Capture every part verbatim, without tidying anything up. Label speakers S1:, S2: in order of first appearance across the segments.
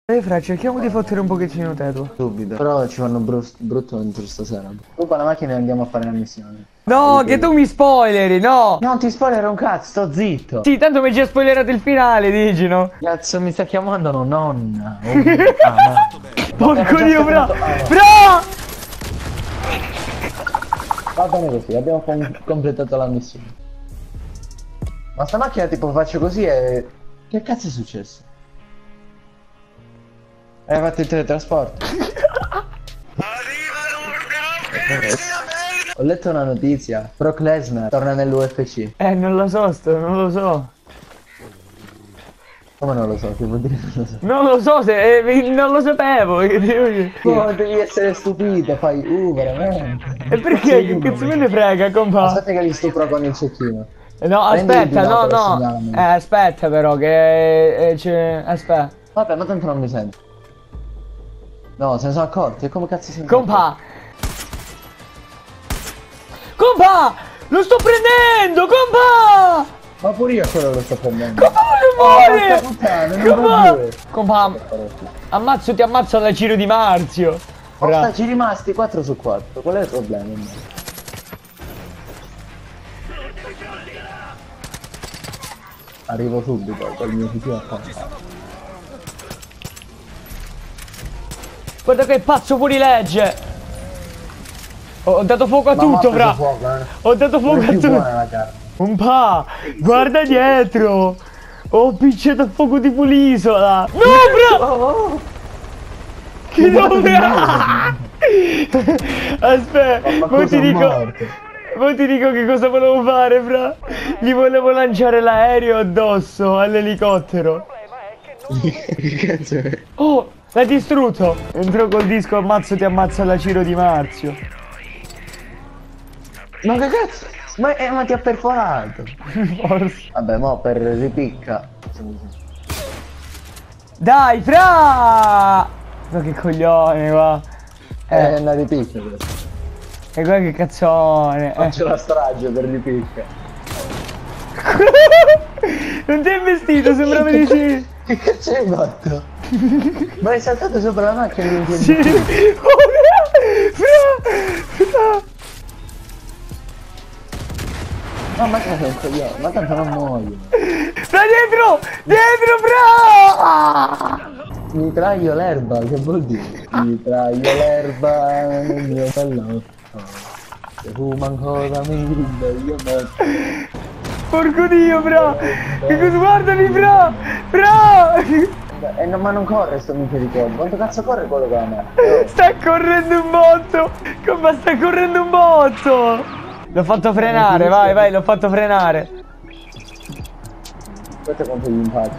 S1: Ehi fra, cerchiamo di fottere un pochettino Teto.
S2: Subito. Però ci fanno bru brutto dentro stasera. Ruba la macchina e andiamo a fare la missione.
S1: No, che tu mi spoileri, no!
S2: Non ti spoilerò un cazzo, sto zitto.
S1: Sì, tanto mi hai già spoilerato il finale, dici, no?
S2: Cazzo, mi sta chiamando no, nonna. Oh, ah, no.
S1: Porco dio, bra!
S2: Ah, no.
S1: Bra!
S2: Va bene così, abbiamo com completato la missione. Ma sta macchina tipo faccio così e... Che cazzo è successo? Hai fatto il teletrasporto? Ho letto una notizia. Brock Lesnar torna nell'U F C.
S1: Eh, non lo so, sto, non lo so.
S2: Come non lo so? Che vuol dire non lo so?
S1: Non lo so se... Eh, non lo sapevo. Che devo...
S2: Oh, devi essere stupito, fai... Uh, veramente.
S1: E perché? Che cazzo me ne frega, compa?
S2: Aspetta che li stupro con il cecchino.
S1: No, aspetta, no, no. Eh, aspetta però, che... Eh, c'è... Aspetta.
S2: Vabbè, ma tanto non mi sento. No, se ne sono accorti, e come cazzo si
S1: Compa! Compa! Lo sto prendendo, compa!
S2: Ma pure io quello lo sto prendendo.
S1: Compa non muore! Compa! Compa!
S2: Compa!
S1: Ammazzo, ti ammazzo alla Ciro Di Marzio!
S2: Ora ci rimasti quattro su quattro, qual è il problema? Arrivo subito col mio fucile a pompa.
S1: Guarda che pazzo fuori legge! Ho, ho dato fuoco a
S2: Ma
S1: tutto, fra!
S2: Fuoco, eh.
S1: Ho dato fuoco a tutto!
S2: La carne.
S1: Un pa! Guarda dietro! Ho picciato a fuoco tipo l'isola! No, bro!
S2: Oh,
S1: Che dove? Aspetta,
S2: ma
S1: poi ti dico...
S2: morto?
S1: Poi ti dico che cosa volevo fare, fra! Gli volevo lanciare l'aereo addosso all'elicottero!
S2: Che cazzo è?
S1: Oh! L'hai distrutto! Entro col disco ammazzo ti ammazza la Ciro Di Marzio!
S2: Ma che cazzo? Ma, eh, ma ti ha perforato!
S1: Forse.
S2: Vabbè, mo per ripicca.
S1: Dai, fra! Ma che coglione, va!
S2: Eh,
S1: Eh,
S2: è una ripicca questa.
S1: e guarda che cazzone! Eh.
S2: Faccio la strage per ripicca.
S1: Non ti hai vestito, sembrava di sì!
S2: Che cazzo hai fatto? Ma hai saltato sopra la macchina e non ti
S1: Sì! Oh, fra! Fra! Fra!
S2: No, ma che sei un coglione? Ma tanto non muoio.
S1: Fra dietro! Dietro, fra!
S2: Mi traglio l'erba, che vuol dire? Mi traglio l'erba nel mio bellotto. Se fuma ancora mi grida io metto.
S1: Porco dio, fra! Che cosa, guardami, fra! Fra!
S2: Eh, no, ma non corre sto minchia di corpo. Quanto cazzo corre quello che ha me?
S1: Sta correndo un botto! Come sta correndo un botto! L'ho fatto frenare, vai, vai, l'ho fatto frenare.
S2: Questo è quanto gli impaccio.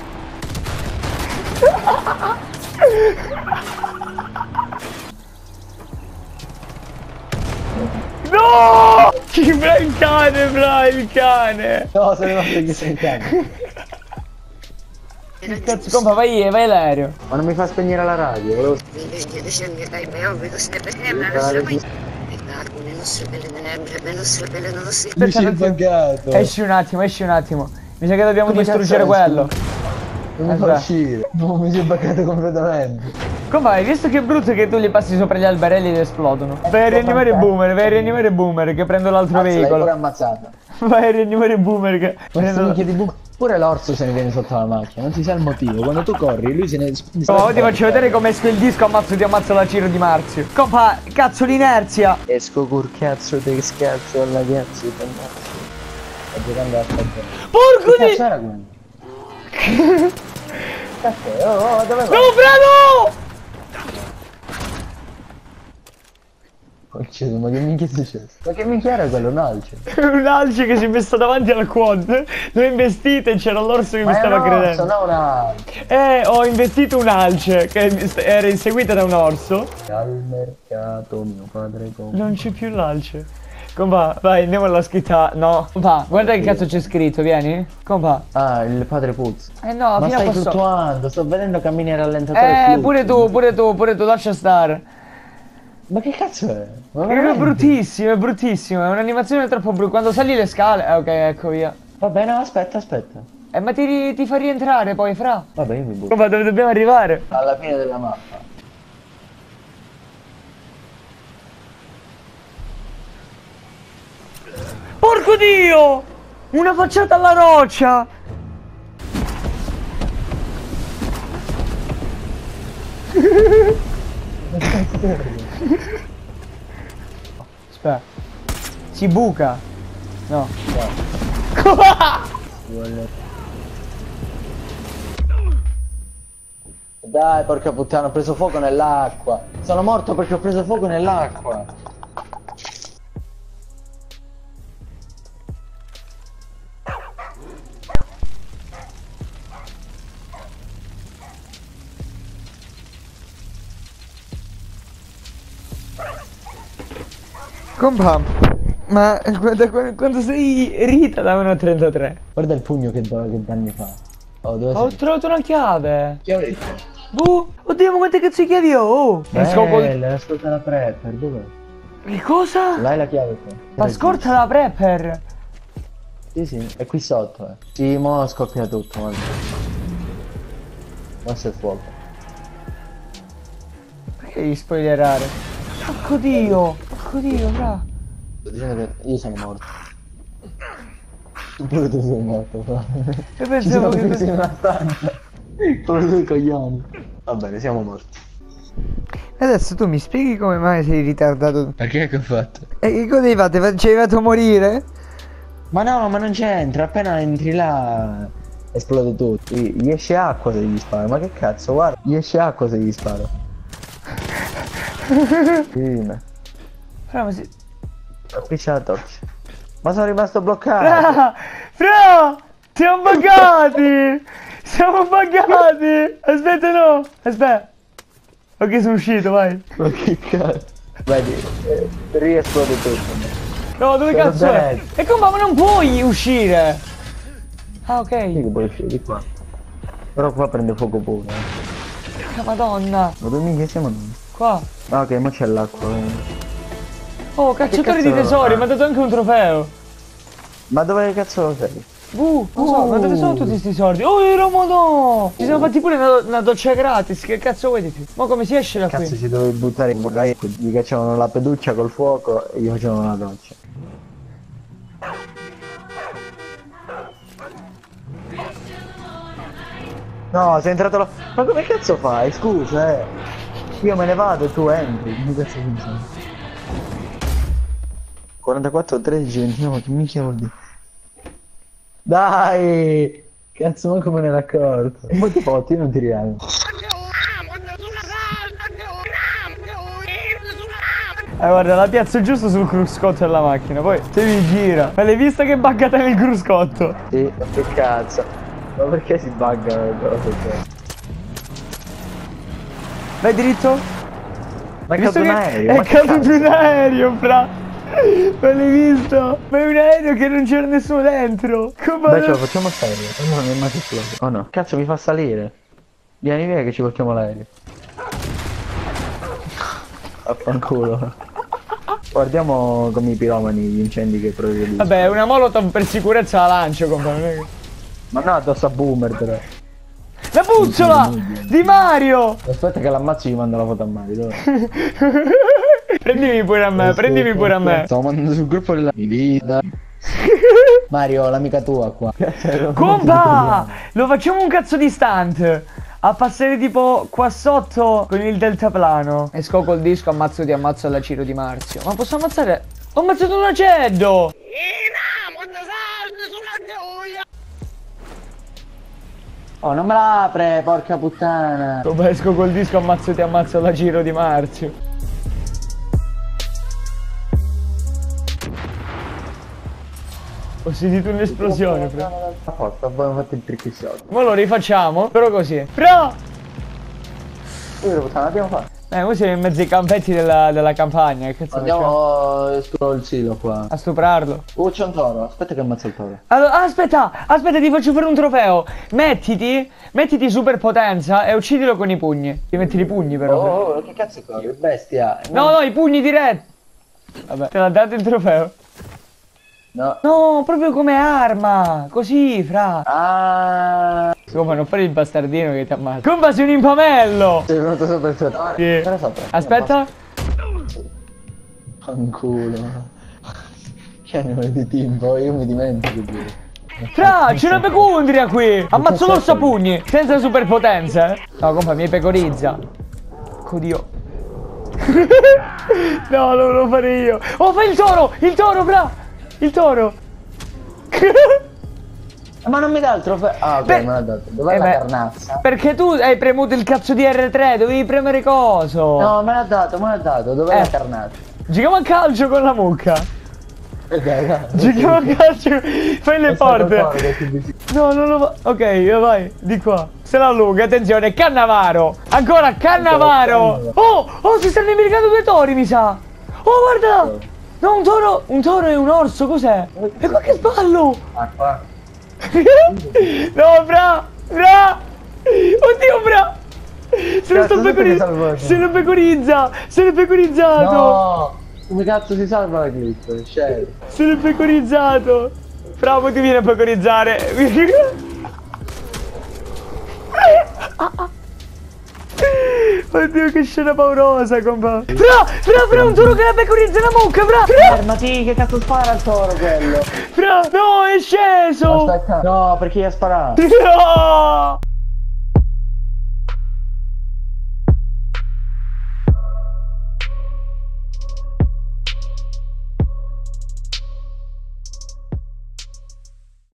S1: No! Chi fra il cane, fra il cane!
S2: No, se ne va perché sei in cane.
S1: Che cazzo, compa, vai, vai l'aereo.
S2: Ma non mi fa spegnere la radio, volevo... Mi si è buggato.
S1: Esci un attimo, esci un attimo. Mi sa che dobbiamo
S2: Come
S1: distruggere
S2: cazzo esci?
S1: quello.
S2: Non mi fa uscire. No, mi si è buggato completamente.
S1: Come hai visto che brutto che tu gli passi sopra gli alberelli ed esplodono? Vai a rianimare Boomer, vai a rianimare Boomer che prendo l'altro
S2: Cazzo, l'hai
S1: veicolo.
S2: pure ammazzata.
S1: Vai a rianimare Boomer che
S2: Prendo... Minchia di Boomer. Pure l'orso se ne viene sotto la macchina, non si sa il motivo. Quando tu corri, lui se ne...
S1: Oh, ti faccio vedere come esco il disco, ammazzo ti ammazzo la Ciro Di Marzio. Compa, cazzo l'inerzia!
S2: Esco col cazzo te scazzo alla cazzo te ammazzo. Sto giocando a stagione.
S1: Porco
S2: Che
S1: di...
S2: cazzo era quello? Cazzo, oh, oh, dove vai?
S1: No, bravo!
S2: Concetto, ma che minchia è successo? Ma che minchia era quello, un alce?
S1: Un alce che si è messo davanti al quad. L'ho investito e c'era l'orso che
S2: Ma
S1: mi stava
S2: un
S1: credendo.
S2: orso, no un alce.
S1: Eh, ho investito un alce che era inseguita da un orso.
S2: Al mercato mio padre compra.
S1: Non c'è più l'alce. Compa, vai, andiamo alla scritta. No. Compa, guarda che cazzo c'è scritto, vieni. Compa.
S2: Ah, il padre Puz.
S1: Eh no,
S2: Ma
S1: fino a
S2: stai
S1: questo...
S2: fluttuando, sto vedendo cammini a rallentatore.
S1: Eh, pure tu, pure tu, pure tu, lascia stare.
S2: Ma che cazzo è? Ma
S1: È
S2: veramente?
S1: bruttissimo, è bruttissimo, è un'animazione troppo brutta. Quando sali le scale... Eh, ok, ecco via.
S2: Va bene, aspetta, aspetta.
S1: Eh, ma ti, ri- ti fa rientrare poi, fra.
S2: Vabbè, io mi butto.
S1: Ma dove dobbiamo arrivare?
S2: Alla fine della mappa.
S1: Porco Dio! Una facciata alla roccia! Aspetta. Si buca. No.
S2: Dai, porca puttana, ho preso fuoco nell'acqua. Sono morto perché ho preso fuoco nell'acqua.
S1: Compa, ma guarda qu- quando sei Rita da uno trentatré.
S2: Guarda il pugno che, do- che danni fa. Oh, dove
S1: Ho
S2: sei?
S1: trovato una chiave.
S2: Chiave.
S1: Boh, oddio, ma quante cazzo di chiavi ho? Oh, mi scopo-
S2: Bella, ascolta la prepper, dov'è?
S1: Che cosa?
S2: L'hai la chiave qua?
S1: La scorta la prepper.
S2: Sì, sì, è qui sotto, eh. Sì, mo scoppia tutto, guarda. Mossa il fuoco.
S1: Perché gli spoilerare? Porco Dio, porco Dio, fra.
S2: Sto dicendo che io sono morto. Pure tu sei morto, però.
S1: Io pensavo che...
S2: Ci siamo in una stanza. Come due coglioni. Va bene, siamo morti.
S1: Adesso tu mi spieghi come mai sei ritardato?
S2: Perché che ho fatto?
S1: E che cosa hai fatto? Ci hai fatto morire?
S2: Ma no, ma non c'entra, appena entri là esplode tutto. Gli gli esce acqua se gli sparo, ma che cazzo, guarda, gli esce acqua se gli sparo. Sì,
S1: Fra, ma si...
S2: appiccia la torcia. Ma sono rimasto bloccato.
S1: Fra! Fra! Siamo buggati! Siamo buggati! Aspetta, no! Aspetta! Ok, sono uscito, vai!
S2: Ma che cazzo. Vedi, eh, riesplode tutto.
S1: No, dove
S2: Sono
S1: cazzo è?
S2: dead.
S1: E come? Ma non puoi uscire! Ah, ok.
S2: Sì che puoi uscire di qua. Però qua prende fuoco pure. eh.
S1: Porca madonna!
S2: Ma dove minchia siamo noi?
S1: Qua!
S2: Ah ok, ma c'è l'acqua. eh.
S1: Oh, cacciatore
S2: cazzo-
S1: di tesori,
S2: ah.
S1: mi ha dato anche un trofeo!
S2: Ma dove cazzo sei?
S1: Uh, non so, ma dove sono tutti sti soldi? Oh, ero modo! Ci siamo fatti pure una, una doccia gratis, che cazzo vuoi di più? Ma come si esce da qui?
S2: Cazzo ci dovevi buttare in bocca. Gli cacciavano la peduccia col fuoco e gli facevano la doccia. No, sei entrato là. Ma come cazzo fai? Scusa, eh. Io me ne vado e tu entri. Come cazzo funziona? quarantaquattro, tredici, ventinove, che minchia vuol dire? Dai! Cazzo, manco me ne ero accorto. Un po' ti fotti, io non ti riamo.
S1: Eh, guarda, la piazzo giusto sul cruscotto della macchina, poi se mi gira. Ma l'hai vista che buggata nel cruscotto?
S2: Sì, ma che cazzo? Ma perché si buggano le cose?
S1: Vai dritto?
S2: Ma è
S1: Visto
S2: caduto un
S1: che
S2: aereo?
S1: è
S2: ma che
S1: caduto
S2: cazzo?
S1: un aereo, fra. Ma l'hai visto? Ma è un aereo che non c'era nessuno dentro. Come
S2: Dai, ce lo facciamo salire. No, non è mai esploso. Oh no, cazzo mi fa salire. Vieni via che ci portiamo l'aereo. Affanculo. Guardiamo come i piromani gli incendi che progrediscono.
S1: Vabbè, una molotov per sicurezza la lancio, compagno.
S2: Ma no, addosso a Boomer però.
S1: La puzzola di Mario!
S2: Aspetta che l'ammazzo e gli mando la foto a Mario, dove?
S1: Prendimi pure a me, prendimi pure a me.
S2: Stavo mandando sul gruppo della vita. Mario, l'amica tua qua.
S1: Compa! Lo facciamo un cazzo di stunt. A passare tipo qua sotto con il deltaplano. Esco col disco, ammazzo ti ammazzo alla Ciro Di Marzio. Ma posso ammazzare? Ho ammazzato un aceddo!
S2: Oh, non me la apre, porca puttana.
S1: Come esco col disco, ammazzo ti ammazzo alla Ciro Di Marzio. Ho sentito un'esplosione, fra.
S2: A forza, abbiamo fatto il trick shot.
S1: Ma lo rifacciamo, però così. Però!
S2: Io puttana, abbiamo fatto.
S1: Eh, noi siamo in mezzo ai campetti della, della campagna, che cazzo facciamo?
S2: Andiamo sul silo qua.
S1: A stuprarlo.
S2: Oh, c'è un toro, aspetta che ammazza il toro.
S1: Allora, aspetta, aspetta, ti faccio fare un trofeo. Mettiti, mettiti superpotenza e uccidilo con i pugni. Ti metti i pugni però.
S2: Oh, oh, che cazzo corri? Bestia.
S1: No, no, i pugni diretti. Vabbè, te l'ha dato il trofeo.
S2: No.
S1: No, proprio come arma. Così, fra.
S2: Ah.
S1: Come non fare il bastardino che ti ammazza. Compa, sei un impamello.
S2: Sei venuto sopra il tuo. Ah,
S1: Sì.
S2: era sopra.
S1: Aspetta.
S2: Fanculo. Che anima di timbo, io mi dimentico di.
S1: Fra, c'è una pecundria qui. Ammazzo l'orso a pugni. Senza superpotenza, eh. No, compa, mi pecorizza. Oddio. No, non lo farei io. Oh, fai il toro. Il toro, fra. Il toro.
S2: Ma non mi dà il trofeo. Ah, ok,
S1: Beh,
S2: me l'ha dato. Dov'è
S1: eh
S2: la
S1: beh,
S2: carnazza?
S1: Perché tu hai premuto il cazzo di R tre, dovevi premere coso.
S2: No, me l'ha dato, me l'ha dato. Dov'è
S1: Eh.
S2: la carnazza?
S1: Giochiamo a calcio con la mucca.
S2: Eh, dai, dai.
S1: Giochiamo a calcio. Fai le
S2: È stato
S1: porte.
S2: fuori, che ti dici.
S1: No, non lo fa. Ok, vai, di qua. Se la allunga, attenzione, Cannavaro. Ancora Cannavaro. Oh, oh, si stanno imbricando due tori, mi sa. Oh, guarda. No, un toro, un toro e un orso, cos'è? E qua che sballo.
S2: Ah, qua.
S1: No, bra, bra. Oddio, bra. Se lo sto
S2: Cazzo, perché mi
S1: pecorizzando.
S2: salvo?
S1: Se lo pecorizza. Se l'è pecorizzato.
S2: No! Come cazzo si salva la clip? Scemo.
S1: Se l'è pecorizzato. Bravo, ti viene a pecorizzare. Oddio, che scena paurosa, compa. Fra, fra, fra, un toro che la pecorizza la mucca, fra. Fra,
S2: Fermati, che cazzo spara il toro quello?
S1: fra, no, è sceso.
S2: Aspetta. No, perché gli ha sparato?
S1: No.